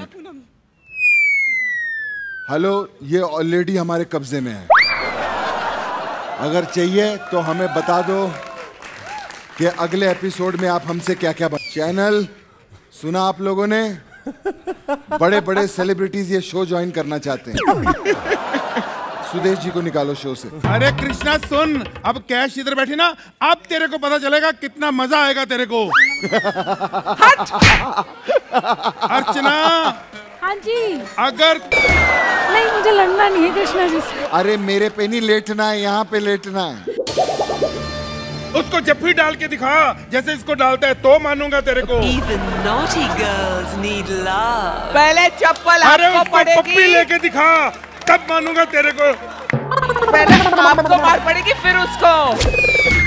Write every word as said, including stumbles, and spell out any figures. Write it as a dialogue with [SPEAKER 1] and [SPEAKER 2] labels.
[SPEAKER 1] Minute.
[SPEAKER 2] Hello, ये already हमारे कब्जे में है। अगर चाहिए तो हमें बता दो कि अगले एपिसोड में आप हमसे क्या क्या बन। चैनल सुना आप लोगों ने, बड़े बड़े सेलिब्रिटीज ये शो ज्वाइन करना चाहते हैं। सुदेश जी को निकालो शो से।
[SPEAKER 3] अरे कृष्णा सुन, अब कैश इधर बैठी ना, अब तेरे को पता चलेगा कितना मजा आएगा तेरे को। अर्चना।
[SPEAKER 4] हाँ जी।
[SPEAKER 3] अगर
[SPEAKER 4] नहीं, मुझे लड़ना नहीं है कृष्णा जी से।
[SPEAKER 2] अरे मेरे पे नहीं लेटना है, यहाँ पे लेटना है।
[SPEAKER 3] उसको जफ्फी डाल के दिखा जैसे इसको डालता है, तो मानूंगा तेरे को।
[SPEAKER 1] Even naughty girls need love.
[SPEAKER 5] पहले चप्पल
[SPEAKER 3] अरे
[SPEAKER 5] आपको
[SPEAKER 3] उसको
[SPEAKER 5] पड़ेगी,
[SPEAKER 3] पप्पी लेके दिखा, तब मानूंगा तेरे को।
[SPEAKER 5] पहले आपको मार पड़ेगी फिर उसको।